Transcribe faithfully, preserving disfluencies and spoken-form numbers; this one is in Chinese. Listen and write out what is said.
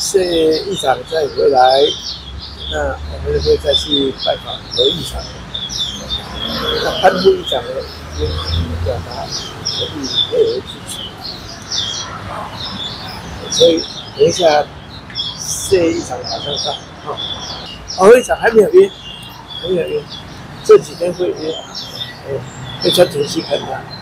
谢议长再回来，那我们会再去拜访何议长。那潘副议长呢，已经表达合力配合支持。所以等一下谢议长马上到啊，何议长还没有约，还没有约，这几天会约，哎，会专程去看他。